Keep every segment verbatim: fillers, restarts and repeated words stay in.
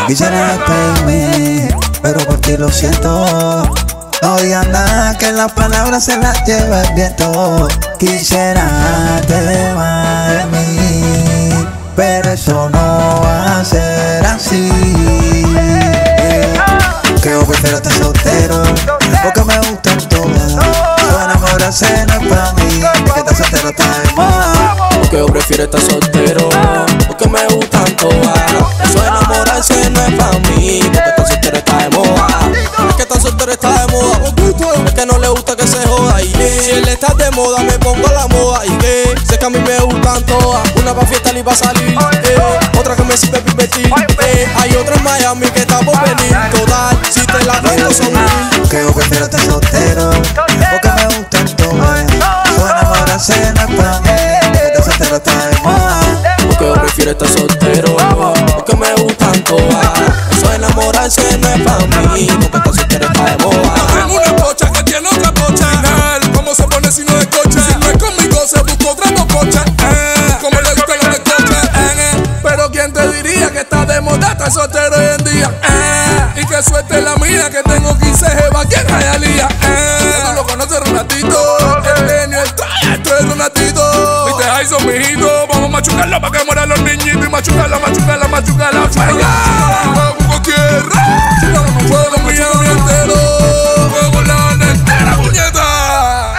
Quisiera despedirme, pero por ti lo siento. No digas nada, que las palabras se las lleva el viento. Quisiera te más de mí, pero eso no va a ser así. Que yo prefiero estar soltero, porque me gustan todas. Su enamorarse no es para mí, es que estar soltero está de moda. Porque yo prefiero estar soltero, porque me gustan todas. Su enamorarse no es para mí, porque estar soltero está de moda. Es que estar soltero está de moda, es que no le gusta que se joda. Y si él está de moda, me pongo la moda. Y que sé que a mí me gustan todas. Una pa' fiesta y pa' salir, eh. Otra que me sirve para invertir, eh. Hay otra en Miami que está por venir. Total, si te la cuento son mil. Que yo prefiero estar soltero, porque me gustan todas. Su enamorarse no es para mí, es que estar soltero está de moda. Porque yo prefiero estar soltero, porque me gustan todas. Eso enamorarse no es para mí, porque estar soltero está de moda. Tengo una pocha que tiene otra pocha. Final, ¿cómo se pone si no es coche? Si no es conmigo se busca otra pocha. Eh, como le gustan los de coche. Eh, eh. Pero quién te diría que está de moda estar soltero hoy en día. Eh, y que suerte la mía que tengo quince jeva aquí en Hialeah. Eh, tú lo conoces, Ronaldito. El genio, el traje, esto es Ronaldito. Viste, ahí son mijitos. Vamos a machucarlo para que mueran los niñitos. Y machucarla, machucarla, machucarla. Fuego, con tierra. Fuego, mi mi entero. Fuego, la entera, puñeta.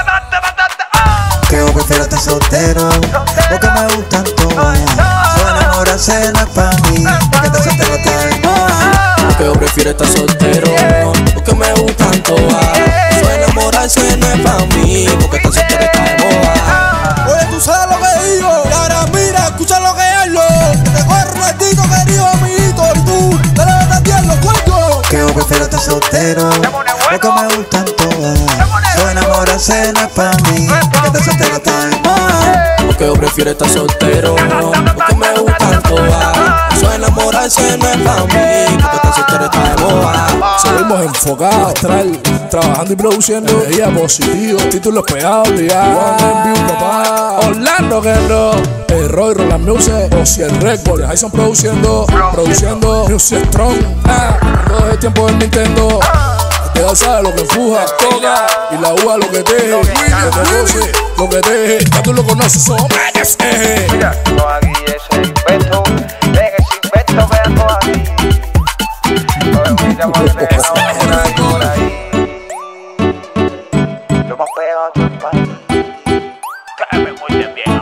Que yo prefiero estar soltero, porque me gustan todas. Su enamorarse no es para mí, es que estar soltero está de moda. Porque yo prefiero estar soltero, porque me gustan todas. Eso enamorarse no es para mí, porque estar soltero está de moda. Oye, tú sabes lo que digo, y ahora mira, escucha lo que hablo. Te coge Ronaldito, querido amiguito, y tú, dale a Natiel, los cuentos. Que yo prefiero estar soltero, porque me gustan todas. Su enamorarse no es para mí, es que estar soltero está de moda. Porque yo prefiero estar soltero, porque me gustan todas. Eso enamorarse no es para mí, porque estar soltero está de moda. Seguimos enfocados, astral, trabajando y produciendo. Energía positiva, títulos pegados, ligados. One View, papá. Orlando Guerrero, el Roy Roland Music, Ociel Records. Ahí son produciendo, produciendo Music Strong. Ah, todo el tiempo del Nintendo. Ya sabes lo que empuja, toca, y la uva lo que teje, lo que te goce, lo que teje, ya tú lo conoces, son mayas, eje. Mira, no aquí ese invento, ven ese invento, vean todo aquí. No me voy a llamar de ahora por ahí. Lo más pegado a tu país. Que me voy de bien.